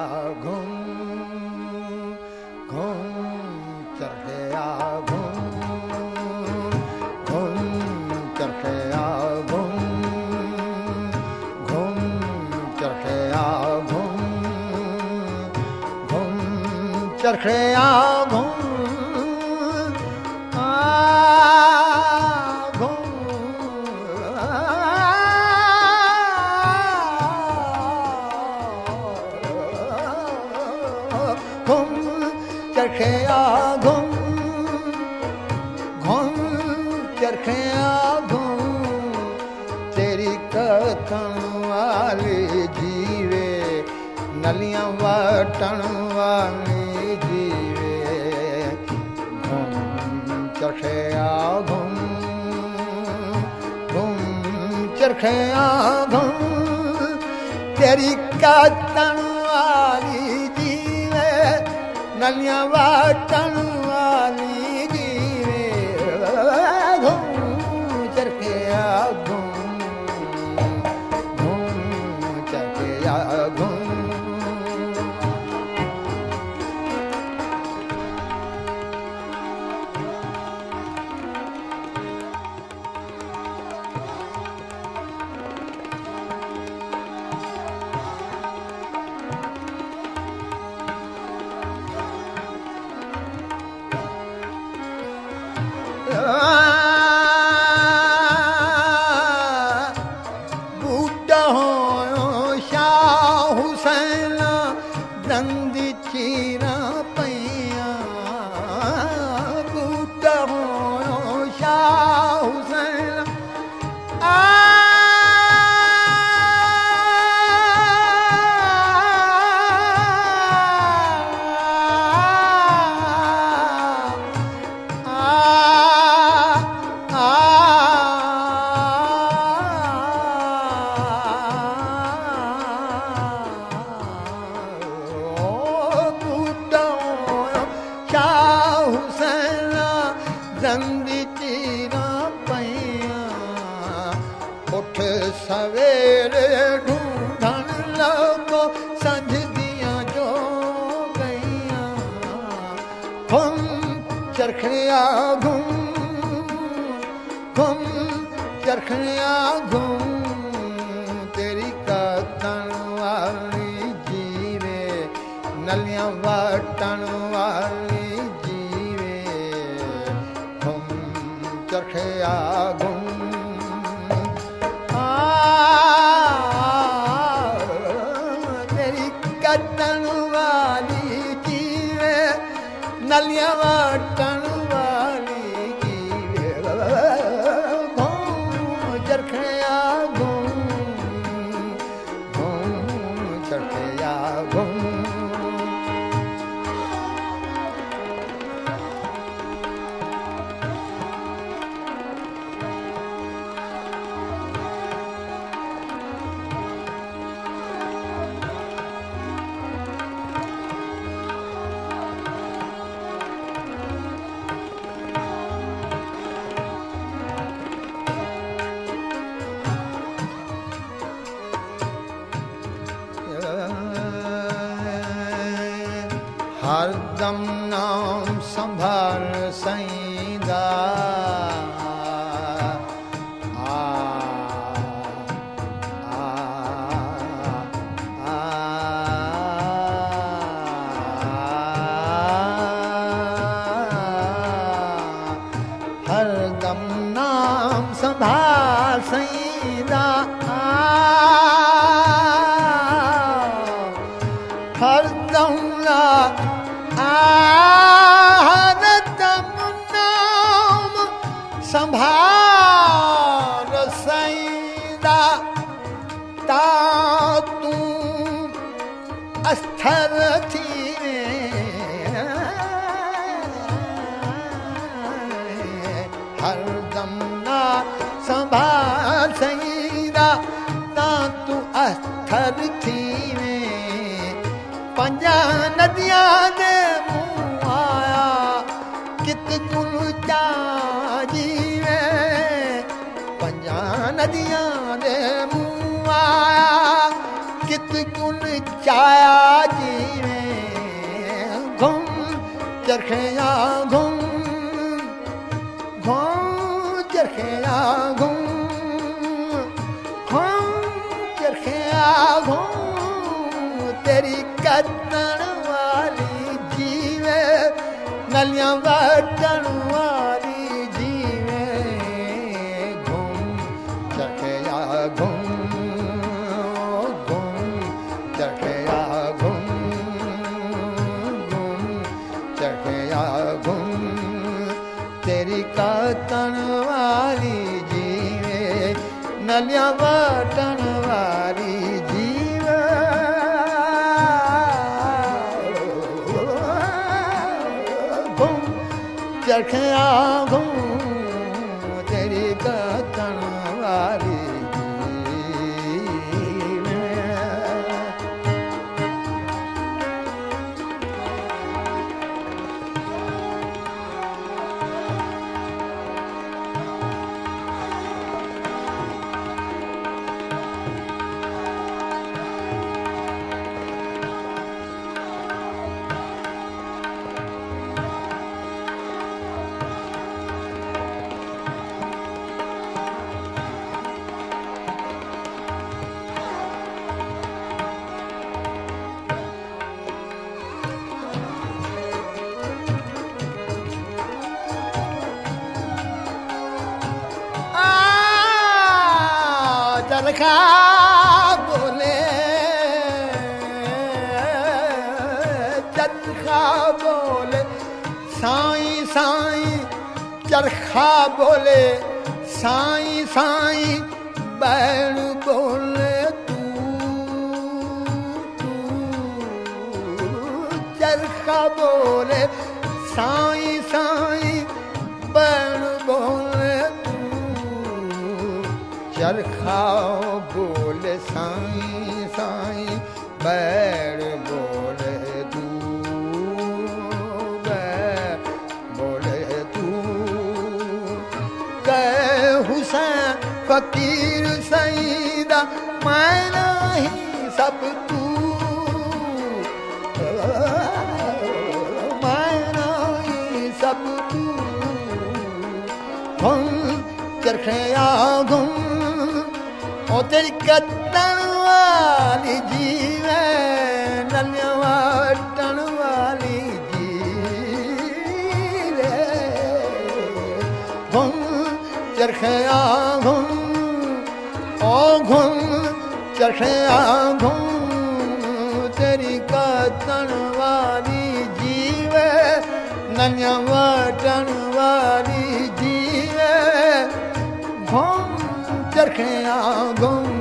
घुम घुम चरखिया घुम घुम चरखिया घुम घुम चरखिया घुम घुम चरखिया घुम चरखिया घुम घुम चरखिया घुम तेरी कथन वाली जीवे नलियां वटन वाली जीवे घुम चरखिया घुम घुम चरखिया घुम तेरी कथन वाली जीवे नलियां वटन वाली जीवे घुम चरखिया घुम घुम चरखिया घुम बूढ़ा होयो शाह हुसैन दंदी चीरा पैया बूढ़ा होयो शाह हुसैन दंदी चीरा पैया उठ सवेरे ढूंढन लगो संझ दिया जो गैया घुम चरखिया घुम घुम चरखिया घुम तेरी कथन वाली जीवे नलियां वटन वाली चरखिया घुम तेरी कथन वाली जीवे नलियां वटन वाली जीवे घुम चरखिया घुम घुम चरखिया घुम हरदम नाम संभाल सईदा हरदम नाम संभाल सईदा हरदम हरदम नाम संभाल सईदा ता तू अस्थिर थी हरदम ना संभाल सईदा ता तू अस्थिर थी पंजा नदियां दे मुँह आया कित कुल चा जीवे पंजा नदियां दे मुँह आया कित कुन चाया जीवे घुम चरखिया घुम घुम चरखिया घुम घुम चरखिया घुम तेरी कतन वाली जीवे नलियां वटन वाली जीवे घुम चरखिया घुम घुम चरखिया घुम घुम चरखिया घुम तेरी कतन वाली जीवे नलियां वटन वाली जीवे घुम चरखिया घुम तेरी कतन वाली जीवे चरखा बोले चरखा बोले साईं साईं चरखा बोले साईं साईं बैल बोले तू चरखा बोले साईं साईं बैल बोले चरखा बोले साईं साईं बैर बोले तू बैर बोले तू कह हुसैन फकीर सईदा मैं नहीं सब तू मैं नहीं सब तू घुम चरखिया घुम ओ तेरी कतन वाली जीवे नलियां वटन वाली जीवे घुम चरखिया घुम ओ घुम चरखिया घुम तेरी कतन वाली जीवे नलियां वटन वाली जीवे घुम चरखिया घुम